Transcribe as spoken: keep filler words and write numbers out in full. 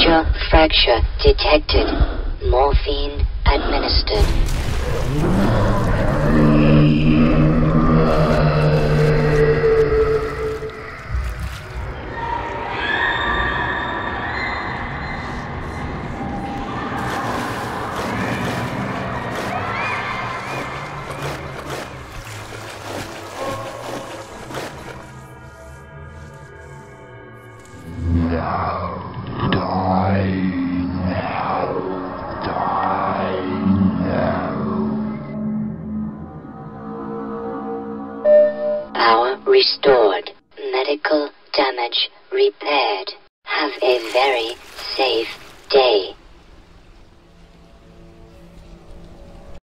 Major fracture detected. Morphine administered. Power restored. Medical damage repaired. Have a very safe day.